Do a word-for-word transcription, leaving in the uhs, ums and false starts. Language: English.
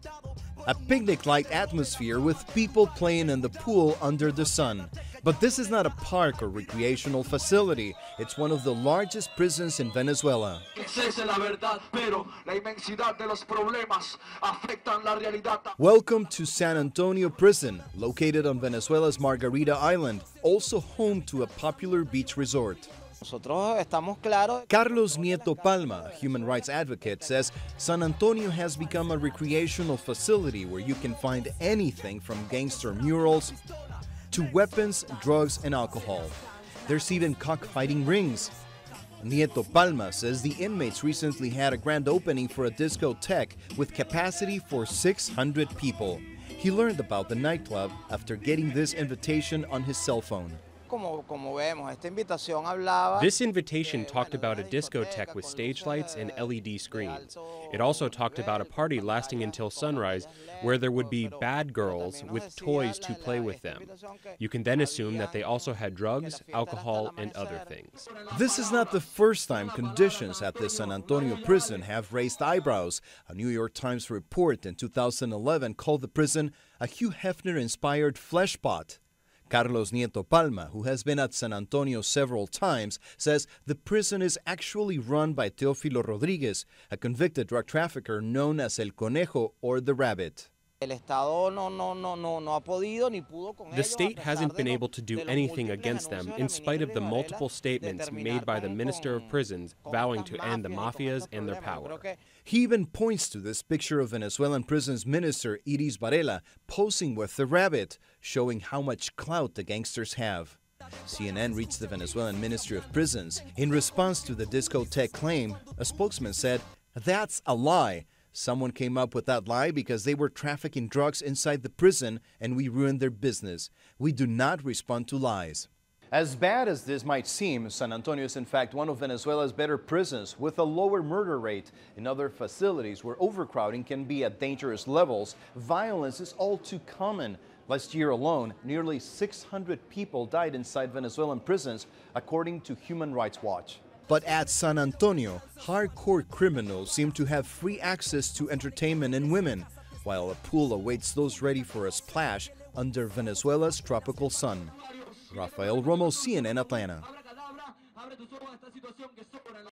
A picnic-like atmosphere with people playing in the pool under the sun. But this is not a park or recreational facility. It's one of the largest prisons in Venezuela. Welcome to San Antonio Prison, located on Venezuela's Margarita Island, also home to a popular beach resort. Carlos Nieto Palma, a human rights advocate, says San Antonio has become a recreational facility where you can find anything from gangster murals to weapons, drugs, and alcohol. There's even cockfighting rings. Nieto Palma says the inmates recently had a grand opening for a discotheque with capacity for six hundred people. He learned about the nightclub after getting this invitation on his cell phone. This invitation talked about a discotheque with stage lights and L E D screens. It also talked about a party lasting until sunrise where there would be bad girls with toys to play with them. You can then assume that they also had drugs, alcohol, and other things. This is not the first time conditions at the San Antonio prison have raised eyebrows. A New York Times report in two thousand eleven called the prison a Hugh Hefner-inspired flesh pot. Carlos Nieto Palma, who has been at San Antonio several times, says the prison is actually run by Teófilo Rodriguez, a convicted drug trafficker known as El Conejo or the Rabbit. The state hasn't been able to do anything against them in spite of the multiple statements made by the Minister of Prisons vowing to end the mafias and their power. He even points to this picture of Venezuelan Prisons Minister Iris Varela posing with the Rabbit, showing how much clout the gangsters have. C N N reached the Venezuelan Ministry of Prisons. In response to the discotheque claim, a spokesman said, "That's a lie. Someone came up with that lie because they were trafficking drugs inside the prison and we ruined their business. We do not respond to lies." As bad as this might seem, San Antonio is in fact one of Venezuela's better prisons with a lower murder rate. In other facilities where overcrowding can be at dangerous levels, violence is all too common. Last year alone, nearly six hundred people died inside Venezuelan prisons, according to Human Rights Watch. But at San Antonio, hardcore criminals seem to have free access to entertainment and women, while a pool awaits those ready for a splash under Venezuela's tropical sun. Rafael Romo, C N N Atlanta.